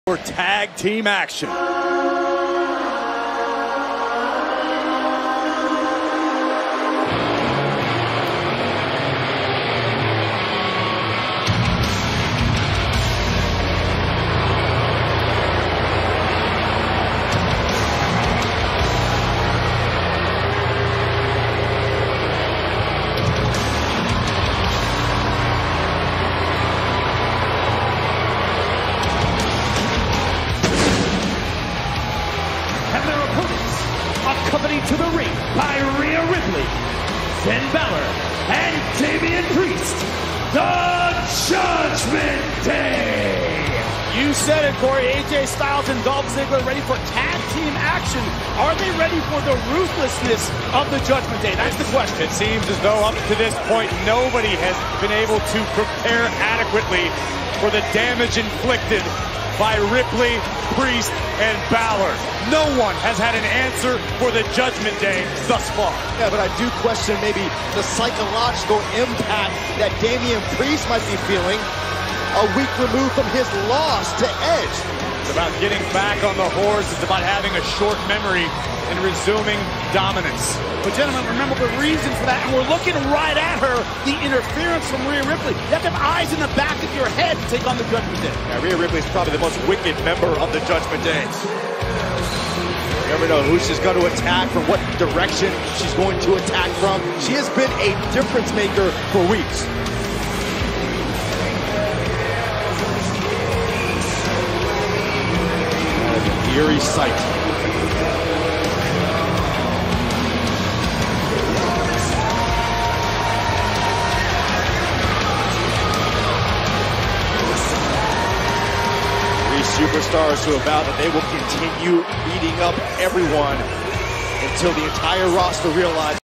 For tag team action. Accompanied to the ring by Rhea Ripley, Finn Balor, and Damian Priest, the Judgment Day. You said it, Corey. AJ Styles and Dolph Ziggler ready for tag team action. Are they ready for the ruthlessness of the Judgment Day? That's the question. It seems as though up to this point, nobody has been able to prepare adequately for the damage inflicted by Ripley, Priest, and Balor. No one has had an answer for the Judgment Day thus far. Yeah, but I do question maybe the psychological impact that Damian Priest might be feeling a week removed from his loss to Edge. It's about getting back on the horse. It's about having a short memory and resuming dominance. But gentlemen, remember the reason for that, and we're looking right at her, the interference from Rhea Ripley. You have to have eyes in the back of your head to take on the Judgment Day. Yeah, Rhea Ripley is probably the most wicked member of the Judgment Day. You never know who she's going to attack, from what direction she's going to attack from. She has been a difference maker for weeks. Eerie sight. Superstars who have vowed that they will continue beating up everyone until the entire roster realizes